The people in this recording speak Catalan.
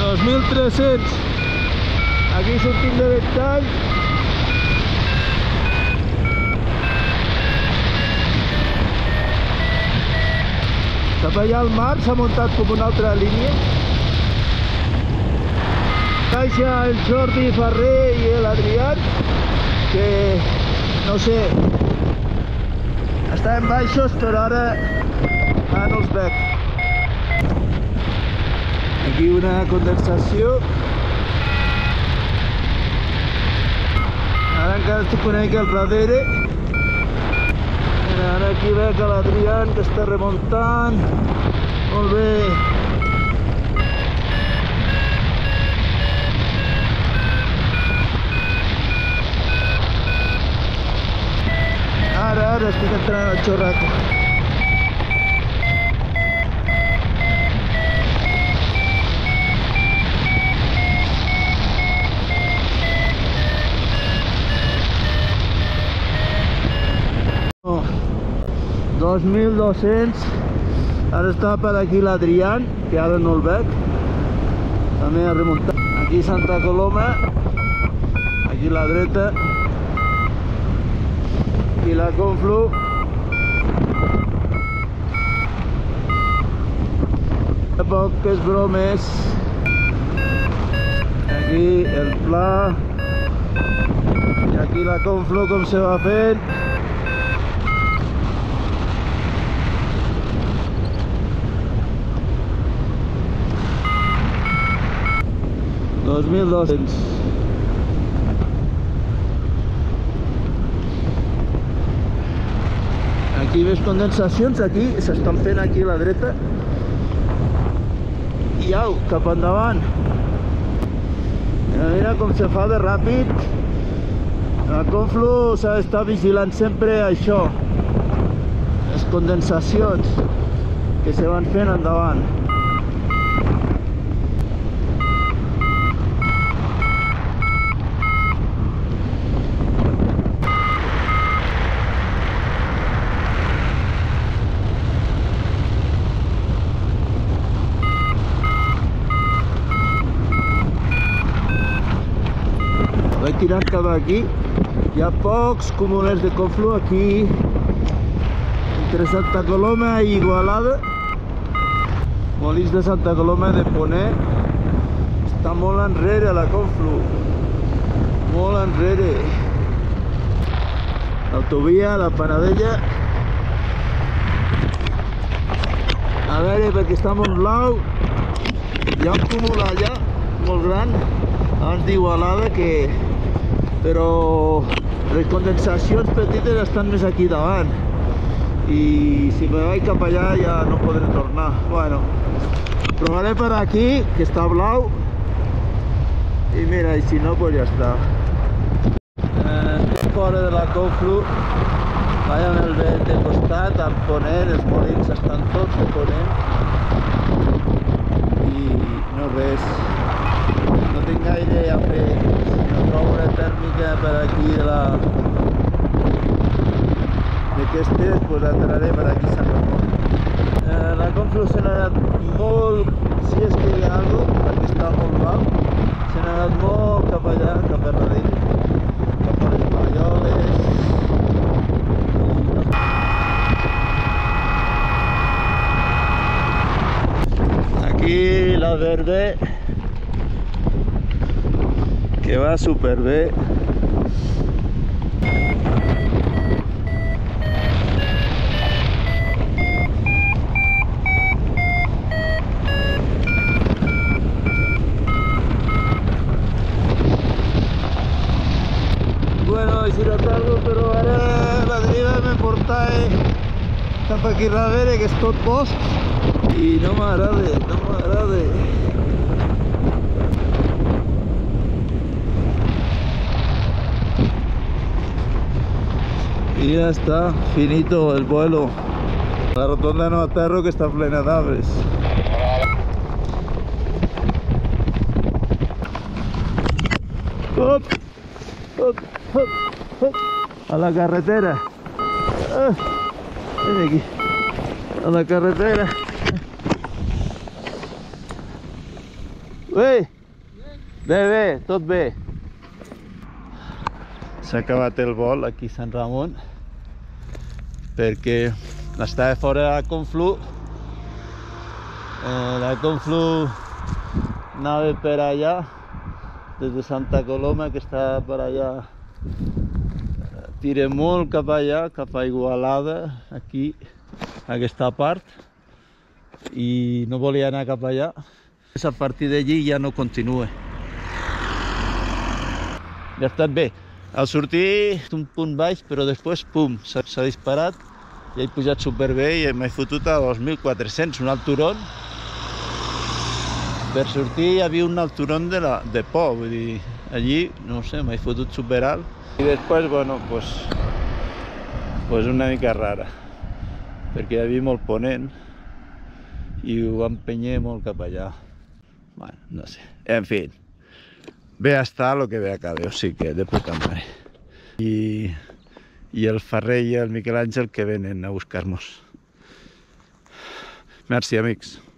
2300. Aquí sortim de Ventall. Cap allà al mar s'ha muntat com una altra línia. Baixa el Jordi Ferrer i l'Adrián, que no sé, estaven baixos però ara no els veig. Aquí una condensació. Ara encara estic una mica al darrere. Ara aquí veig a l'Adrián que està remuntant. Molt bé. Ara estic entrant al xorraco. Oh, 2200. Ara està per aquí l'Adrián, que ara no el veig. També ha remuntat. Aquí Santa Coloma. Aquí a la dreta. Aquí la Conflu. Poques bromes. Aquí el pla. I aquí la Conflu com se va fent. Dos 2200. Aquí ves condensacions, aquí s'estan fent aquí a la dreta. I au, cap endavant. Mira com se fa de ràpid. La Conflu s'ha d'estar vigilant sempre això, les condensacions que se van fent endavant. Vaig tirant cap aquí. Hi ha pocs comuners de Conflu aquí entre Santa Coloma i Igualada. Molins de Santa Coloma de Ponent. Està molt enrere la Conflu, molt enrere. L'autovia, la Panadella. A veure, perquè està molt blau. Hi ha un cúmul allà molt gran abans d'Igualada, que però les condensacions petites estan més aquí davant, i si me vaig cap allà ja no podré tornar. Bueno, provaré per aquí, que està blau, i mira, i si no, pues ja està. Estic fora de la Conflu, vaig amb el vent de costat, amb Ponent, els molins estan tots de Ponent, i no res, no tinc gaire a fer. Si no trobo una tèrmica per aquí d'aquestes, pues entraré per aquí a Sant Ramon. La Conflu se n'ha anat molt, si és que hi ha alguna cosa, perquè està molt blau, se n'ha anat molt cap allà, cap a darrere, cap a les Malloles. Aquí la Verde, que va superbé. Bueno, he girat algo, però ara la deriva me porta cap aquí darrere, que és tot bosc, i no m'agrada, no m'agrada. Y ya está, finito el vuelo. La rotonda no aterro, que está plena d'aves. Hop, hop, hop, hop. A la carretera. Ven aquí. A la carretera. Bé, bé, tot bé. S'ha acabat el vol aquí a Sant Ramon perquè estava fora de la Conflu. La Conflu anava per allà, des de Santa Coloma, que està per allà. Tira molt cap allà, cap a Igualada, aquí, aquesta part, i no volia anar cap allà. A partir d'allí ja no continua. Ja ha estat bé. Al sortir un punt baix, però després, pum, s'ha disparat i he pujat superbé i m'he fotut a 2.400, un alt turon. Per sortir hi havia un alt turon de por, vull dir, allí, no sé, m'he fotut superalt. I després, bueno, pues una mica rara, perquè hi havia molt ponent i ho empenyé molt cap allà. Bueno, no sé, en fi, ve a estar lo que ve a cabe, o sigui que de puta mare. I el Ferrer i el Miquel Àngel que venen a buscar-nos. Merci, amics.